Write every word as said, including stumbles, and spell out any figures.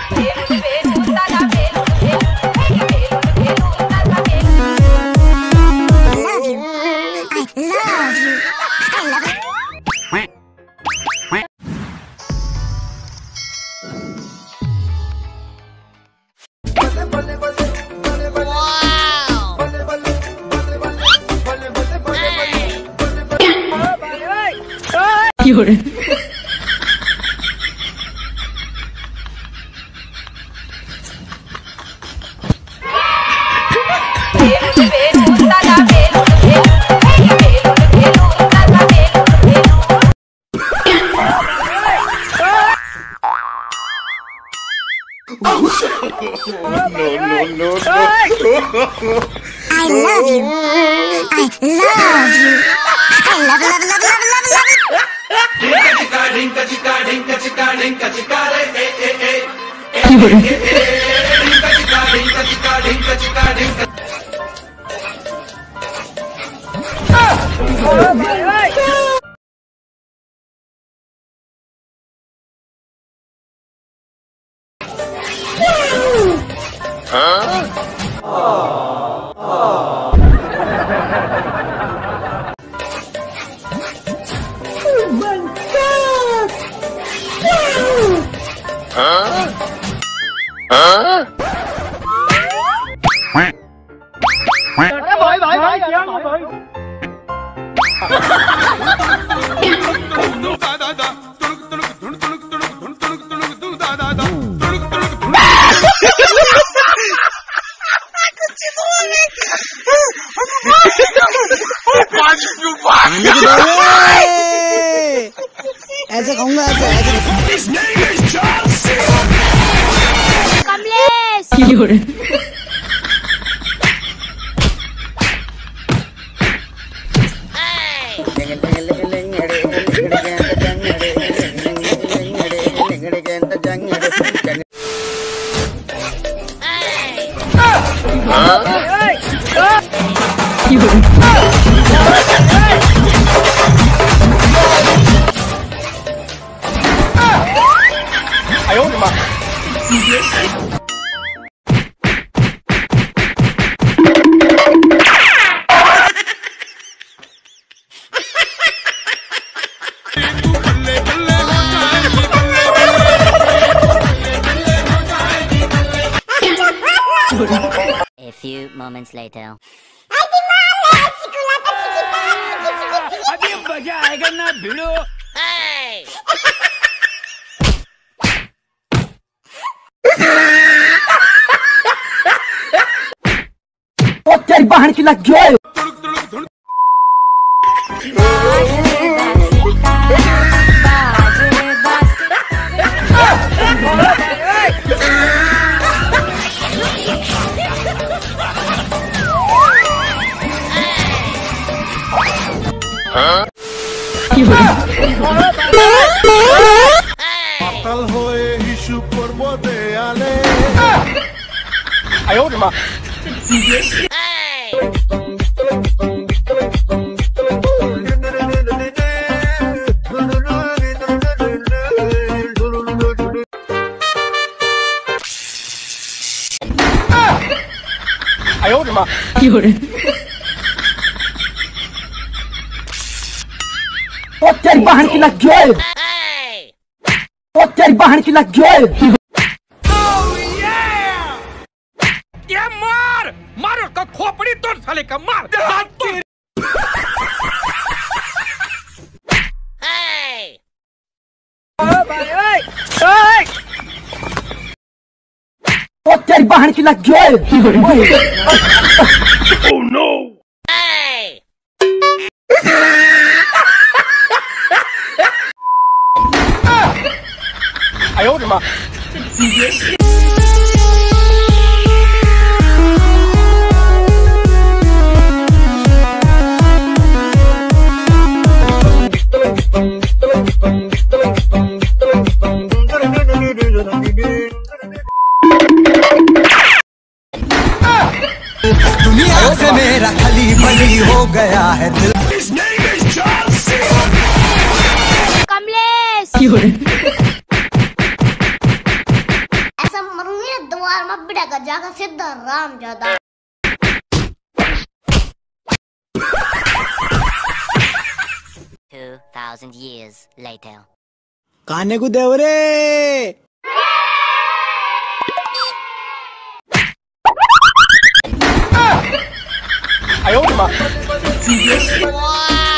有人。 No, no, no, no. I love you. I love you. I love, love, love, love, love, love. Dinka dinka dinka dinka dinka dinka dinka re eh eh eh. Dinka dinka dinka dinka dinka dinka dinka. Huh? Oh. Oh. Oh my God! Huh? Huh? Bội bội bội. ऐसे कहूँगा ऐसे Kamlesh A few moments later. अभी मजा आएगा ना भिड़ो। ओ तेरी बहन की लग गई। Akal hoye hishu pormode ale. Ayo rumah. Ayo rumah. 有人。 ओ तेरी बहन की लग गई। ओ तेरी बहन की लग गई। ये मार मार उसका खोपड़ी तोड़ साले का मार हाथ तोड़। ओ तेरी बहन की लग गई। Oh no! I owed him up. दुनिया से मेरा खली बली हो गया है दिल। कमलेश 有人。 ऐसा बिड़ा का जागा सीधा राम जादा Two thousand years later. खाने को देव रे I own my. wow